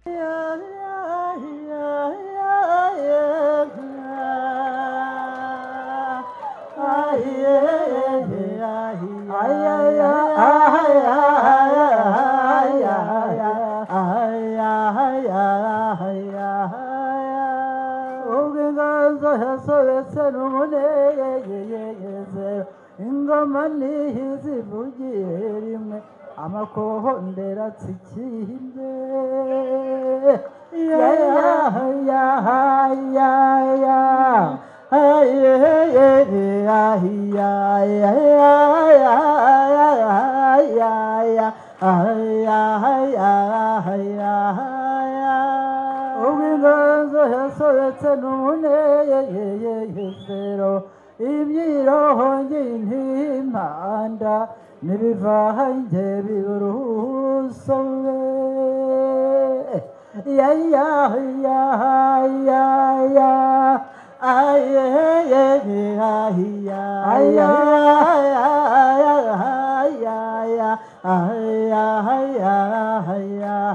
amakohondera tsikinde ya ya ya ya ya nibivange birusobe ya ya ya ya ya aye ya ya ya ya ya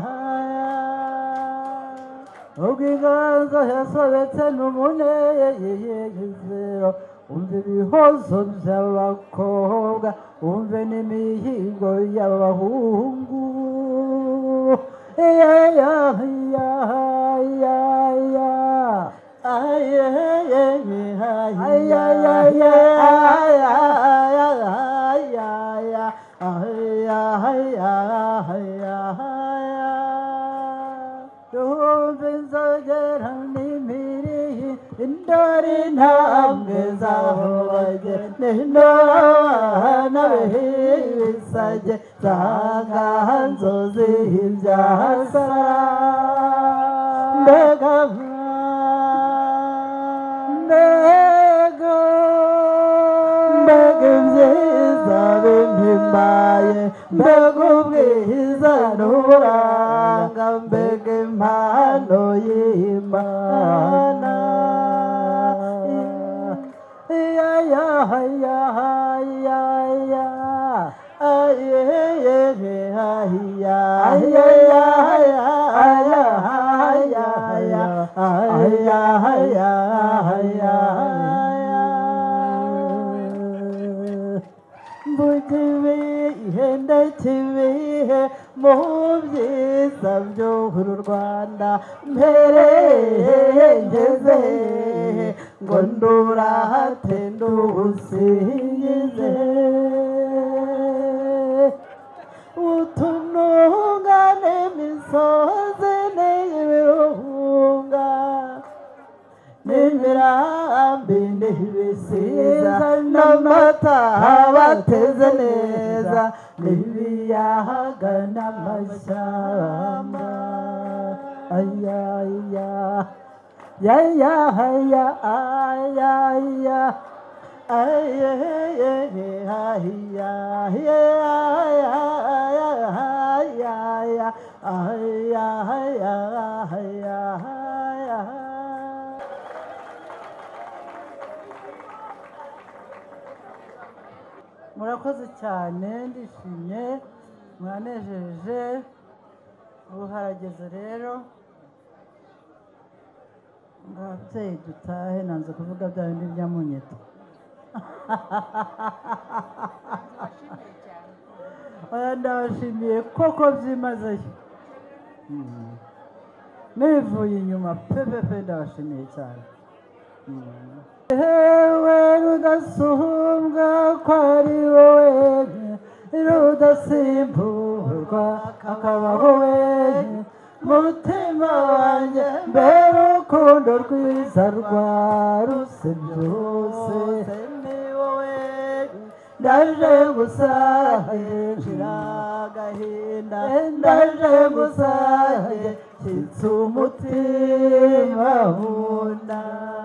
ugiganza yasobetse n'umunezero umve ibihozo by'abakobwa umve n'imihigo y'abahungu ya ya ya ya ya aye ya ya ya ya indari ntabwe zahobaje nino nabisage zaganzozi ibyasara mbega ibyiza bimpimbaye mbega ubwiza n'uburanga mbega impano y'Imana ya ya ya ya ya aye ya ya ya ya ndatibihe mu byiza by'uru Rwanda mpereye ngeze ngo ndurahate ndusingize utunungane imisozi n'ibirunga n'imirambi n'ibisiza n'amata bateze neza n'ibiyaga n'amashyamba ayaya ya ya ya ya ya murakoze cyane ndishimye mwanejeje ubu harageze rero ababyeyi dutahe nanze kuvuga bya bindi bya munyito ndabashimiye koko byimazeyo nivuye inyuma pepepe ndabashimiye cyane hewe rudasumbwa ko ari wowe rudasimburwa akabaho we mutima wanjye mbere urukundo rwiza rwa ruse byose ni wowe ndaje gusahe nshira agahinda ndaje gusahe nshyitse umutima wunda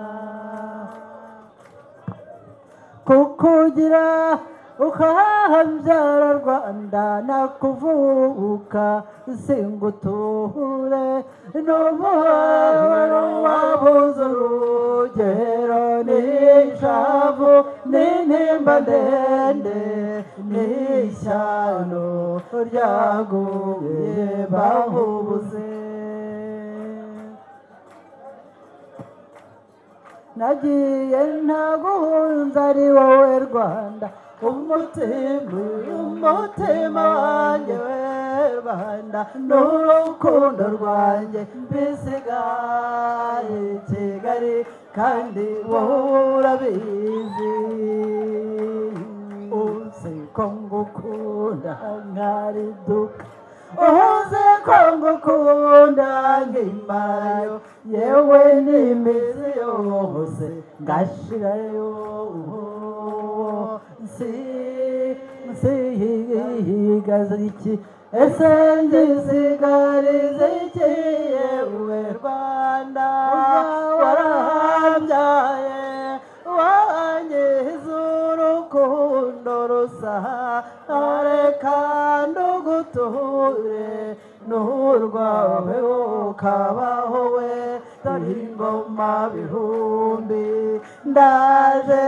kukugira ukahambyara Rwanda nakuvuka singuture n'umuhoro wabuze urugero n'ishavu n'intimba ndende n'ishyano ryaguye bahubuze nagiye ntaguhunze ari wowe Rwanda umutima wanjye we Rwanda n'urukundo rwanjye mbisigaye i Kigali kandi wowe urabizi uzi ko ngukunda nkariduka uzi ko ngukunda nkimarayo yewe n'imizi yose ngashirayo nsigaza iki ese ngisigariza iki yewe Rwanda warambyaye wangize urukundo rusahare kandi uguture n'urwawe ukabaho we dore ingoma bihumbi ndaje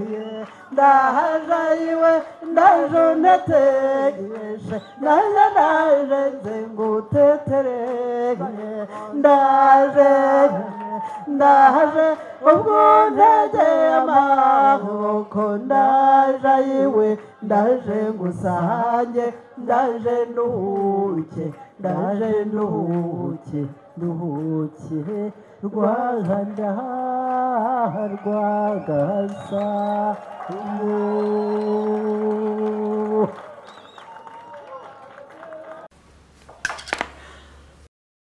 iwe ndaje unetegeshe naje nze ngutetereye ndaje ubwo ntegeye amaboko ndaje iwe ndaje ngusange ndaje nduhuke nduhukiye Rwanda rwagasa